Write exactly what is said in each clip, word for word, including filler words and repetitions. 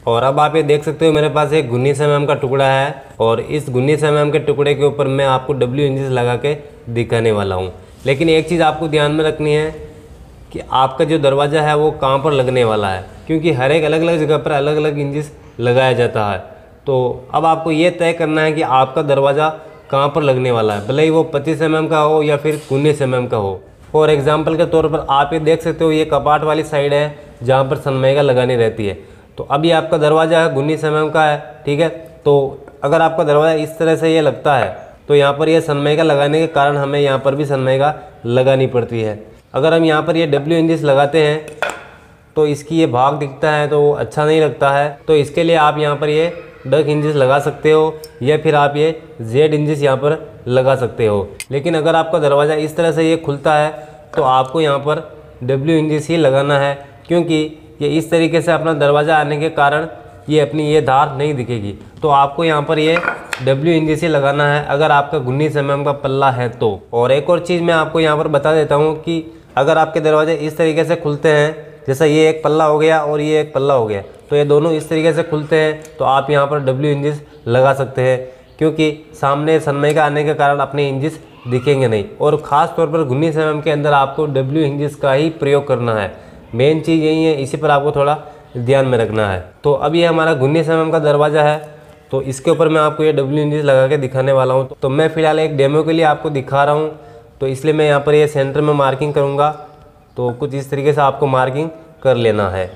और अब आप ये देख सकते हो मेरे पास एक उन्नीस एम एम का टुकड़ा है और इस उन्नीस एम एम के टुकड़े के ऊपर मैं आपको डब्ल्यू इंचेस लगा के दिखाने वाला हूँ। लेकिन एक चीज़ आपको ध्यान में रखनी है कि आपका जो दरवाज़ा है वो कहाँ पर लगने वाला है, क्योंकि हर एक अलग अलग जगह पर अलग अलग इंचेस लगाया जाता है। तो अब आपको ये तय करना है कि आपका दरवाज़ा कहाँ पर लगने वाला है, भले ही वो पच्चीस एम एम का हो या फिर उन्नीस एम एम का हो। फॉर एग्जाम्पल के तौर पर आप ये देख सकते हो ये कपाट वाली साइड है जहाँ पर सनमाइका लगानी रहती है। तो अभी आपका दरवाज़ा है उन्नीस एम एम का है, ठीक है। तो अगर आपका दरवाज़ा इस तरह से ये लगता है तो यहाँ पर ये सनमाइका लगाने के कारण हमें यहाँ पर भी सनमाइका लगानी पड़ती है। अगर हम यहाँ पर ये डब्ल्यू इंचेस लगाते हैं तो इसकी ये भाग दिखता है तो अच्छा नहीं लगता है। तो इसके लिए आप यहाँ पर ये डक इंचेस लगा सकते हो या फिर आप ये जेड इंचेस यहाँ पर लगा सकते हो। लेकिन अगर आपका दरवाज़ा इस तरह से ये खुलता है तो आपको यहाँ पर डब्ल्यू इंचेस ही लगाना है, क्योंकि ये इस तरीके से अपना दरवाज़ा आने के कारण ये अपनी ये धार नहीं दिखेगी। तो आपको यहाँ पर ये डब्ल्यू इंचेस ही लगाना है अगर आपका उन्नीस एम एम का पल्ला है तो। और एक और चीज़ मैं आपको यहाँ पर बता देता हूँ कि अगर आपके दरवाजे इस तरीके से खुलते हैं, जैसा ये एक पल्ला हो गया और ये एक पल्ला हो गया, तो ये दोनों इस तरीके से खुलते हैं तो आप यहाँ पर डब्ल्यू इंचेस लगा सकते हैं, क्योंकि सामने सनमाइका आने के कारण अपने इंचेस दिखेंगे नहीं। और ख़ास तौर पर उन्नीस एम एम के अंदर आपको डब्ल्यू इंचेस का ही प्रयोग करना है, मेन चीज़ यही है, इसी पर आपको थोड़ा ध्यान में रखना है। तो अब ये हमारा उन्नीस एम एम का दरवाज़ा है तो इसके ऊपर मैं आपको ये डब्ल्यू इंचेस लगा के दिखाने वाला हूँ। तो मैं फ़िलहाल एक डेमो के लिए आपको दिखा रहा हूँ, तो इसलिए मैं यहाँ पर ये सेंटर में मार्किंग करूँगा। तो कुछ इस तरीके से आपको मार्किंग कर लेना है,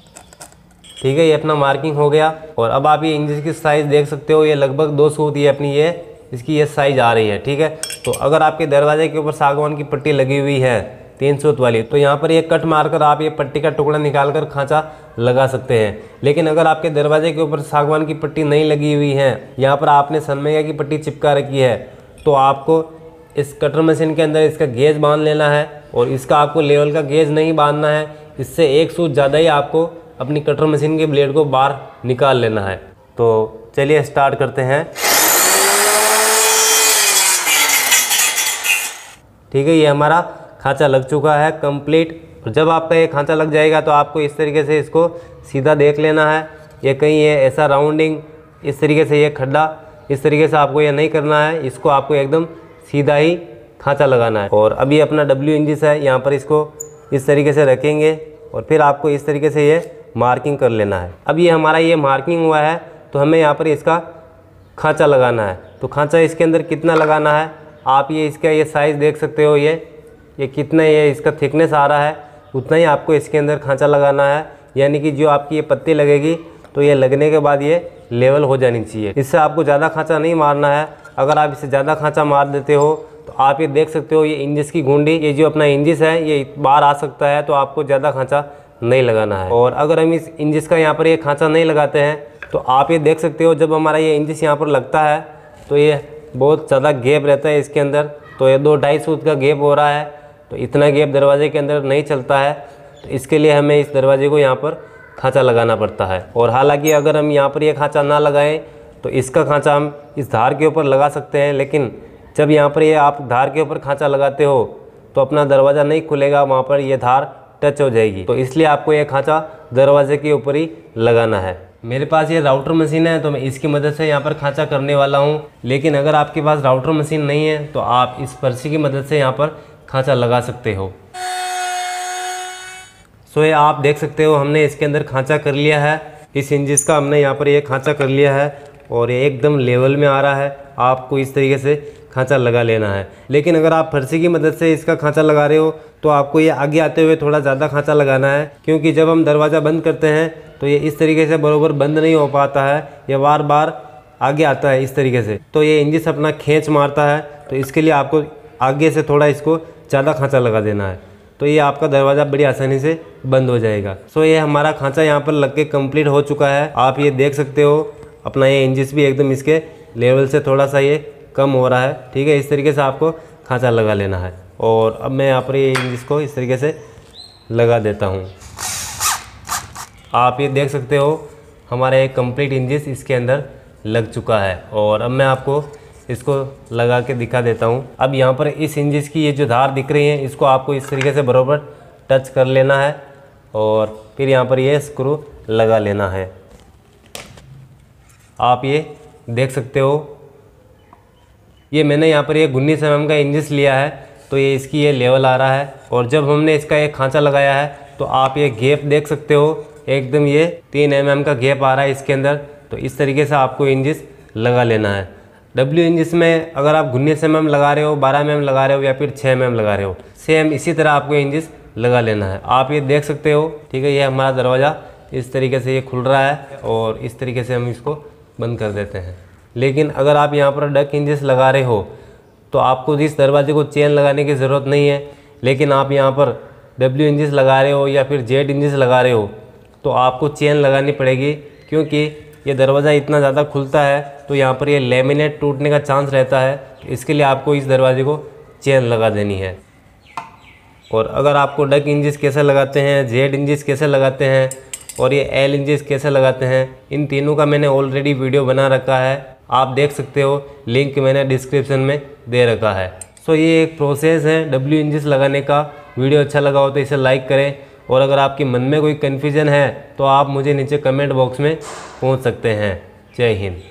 ठीक है। ये अपना मार्किंग हो गया। और अब आप ये इंचेस की साइज़ देख सकते हो, ये लगभग दो सूत ये अपनी ये इसकी ये साइज़ आ रही है, ठीक है। तो अगर आपके दरवाजे के ऊपर सागवान की पट्टी लगी हुई है तीन सूत वाली, तो यहाँ पर ये कट मारकर आप ये पट्टी का टुकड़ा निकाल कर खांचा लगा सकते हैं। लेकिन अगर आपके दरवाजे के ऊपर सागवान की पट्टी नहीं लगी हुई है, यहाँ पर आपने सनमाइका की पट्टी चिपका रखी है, तो आपको इस कटर मशीन के अंदर इसका गेज बांध लेना है। और इसका आपको लेवल का गेज नहीं बांधना है, इससे एक सूत ज़्यादा ही आपको अपनी कटर मशीन के ब्लेड को बाहर निकाल लेना है। तो चलिए स्टार्ट करते हैं, ठीक है। ये हमारा खांचा लग चुका है कंप्लीट। और जब आपका ये खांचा लग जाएगा तो आपको इस तरीके से इसको सीधा देख लेना है, ये कहीं ये ऐसा राउंडिंग इस तरीके से ये खड्डा इस तरीके से आपको ये नहीं करना है, इसको आपको एकदम सीधा ही खांचा लगाना है। और अभी अपना डब्ल्यू इंचेस है, यहाँ पर इसको इस तरीके से रखेंगे और फिर आपको इस तरीके से ये मार्किंग कर लेना है। अब ये हमारा ये मार्किंग हुआ है तो हमें यहाँ पर इसका खांचा लगाना है। तो खांचा इसके अंदर कितना लगाना है, आप ये इसका ये साइज़ देख सकते हो, ये ये कितना ये इसका थिकनेस आ रहा है, उतना ही आपको इसके अंदर खांचा लगाना है। यानी कि जो आपकी ये पत्ती लगेगी तो ये लगने के बाद ये लेवल हो जानी चाहिए, इससे आपको ज़्यादा खांचा नहीं मारना है। अगर आप इससे ज़्यादा खांचा मार देते हो तो आप ये देख सकते हो ये इंचेस की घुंडी, ये जो अपना इंचेस है ये बाहर आ सकता है, तो आपको ज़्यादा खांचा नहीं लगाना है। और अगर हम इस इंचेस का यहाँ पर ये खांचा नहीं लगाते हैं तो आप ये देख सकते हो जब हमारा ये इंचेस यहाँ पर लगता है तो ये बहुत ज़्यादा गैप रहता है इसके अंदर। तो ये दो ढाई सूत का गैप हो रहा है, तो इतना गैप दरवाजे के अंदर नहीं चलता है। तो इसके लिए हमें इस दरवाजे को यहाँ पर खांचा लगाना पड़ता है। और हालांकि अगर हम यहाँ पर ये खांचा ना लगाएं तो इसका खांचा हम इस धार के ऊपर लगा सकते हैं, लेकिन जब यहाँ पर ये आप धार के ऊपर खांचा लगाते हो तो अपना दरवाज़ा नहीं खुलेगा, वहाँ पर ये धार टच हो जाएगी। तो इसलिए आपको ये खांचा दरवाजे के ऊपर ही लगाना है। मेरे पास ये राउटर मशीन है तो मैं इसकी मदद से यहाँ पर खांचा करने वाला हूँ। लेकिन अगर आपके पास राउटर मशीन नहीं है तो आप इस पर्ची की मदद से यहाँ पर खांचा लगा सकते हो। सो ये आप देख सकते हो हमने इसके अंदर खांचा कर लिया है, इस इंचेस का हमने यहाँ पर ये खांचा कर लिया है और ये एकदम लेवल में आ रहा है। आपको इस तरीके से खांचा लगा लेना है। लेकिन अगर आप फर्शी की मदद से इसका खांचा लगा रहे हो तो आपको ये आगे आते हुए थोड़ा ज़्यादा खांचा लगाना है, क्योंकि जब हम दरवाज़ा बंद करते हैं तो ये इस तरीके से बराबर बंद नहीं हो पाता है, ये बार बार आगे आता है इस तरीके से। तो ये इंचेस अपना खींच मारता है, तो इसके लिए आपको आगे से थोड़ा इसको ज़्यादा खांचा लगा देना है, तो ये आपका दरवाज़ा बड़ी आसानी से बंद हो जाएगा। सो ये हमारा खांचा यहाँ पर लग के कम्प्लीट हो चुका है। आप ये देख सकते हो अपना ये इंचेस भी एकदम इसके लेवल से थोड़ा सा ये कम हो रहा है, ठीक है। इस तरीके से आपको खांचा लगा लेना है। और अब मैं यहाँ पर ये इंचेस को इस तरीके से लगा देता हूँ। आप ये देख सकते हो हमारा एक कंप्लीट इंचेस इसके अंदर लग चुका है। और अब मैं आपको इसको लगा के दिखा देता हूँ। अब यहाँ पर इस इंचेस की ये जो धार दिख रही है इसको आपको इस तरीके से बराबर टच कर लेना है और फिर यहाँ पर ये स्क्रू लगा लेना है। आप ये देख सकते हो। ये मैंने यहाँ पर ये उन्नीस एम एम का इंजिस लिया है, तो ये इसकी ये लेवल आ रहा है। और जब हमने इसका एक खांचा लगाया है तो आप ये गैप देख सकते हो, एकदम ये तीन एम एम का गैप आ रहा है इसके अंदर। तो इस तरीके से आपको इंजिस लगा लेना है। डब्ल्यू इंजिस में अगर आप उन्नीस एम एम लगा रहे हो, बारह एम एम लगा रहे हो या फिर छः एम एम लगा रहे हो, सेम इसी तरह आपको इंजिस लगा लेना है। आप ये देख सकते हो, ठीक है। ये हमारा दरवाज़ा इस तरीके से ये खुल रहा है और इस तरीके से हम इसको बंद कर देते हैं। लेकिन अगर आप यहाँ पर डक इंजिस लगा रहे हो तो आपको इस दरवाजे को चेन लगाने की ज़रूरत नहीं है। लेकिन आप यहाँ पर डब्ल्यू इंजिस लगा रहे हो या फिर जेड इंजिस लगा रहे हो तो आपको चेन लगानी पड़ेगी, क्योंकि ये दरवाज़ा इतना ज़्यादा खुलता है तो यहाँ पर ये लेमिनेट टूटने का चांस रहता है। इसके लिए आपको इस दरवाजे को चेन लगा देनी है। और अगर आपको डक इंजिस कैसे लगाते हैं, जेड इंजिस कैसे लगाते हैं और ये एल इंजिस कैसे लगाते हैं, इन तीनों का मैंने ऑलरेडी वीडियो बना रखा है, आप देख सकते हो। लिंक मैंने डिस्क्रिप्शन में दे रखा है। सो ये एक प्रोसेस है डब्ल्यू इंजिस लगाने का। वीडियो अच्छा लगा हो तो इसे लाइक करें, और अगर आपके मन में कोई कन्फ्यूज़न है तो आप मुझे नीचे कमेंट बॉक्स में पूछ सकते हैं। जय हिंद।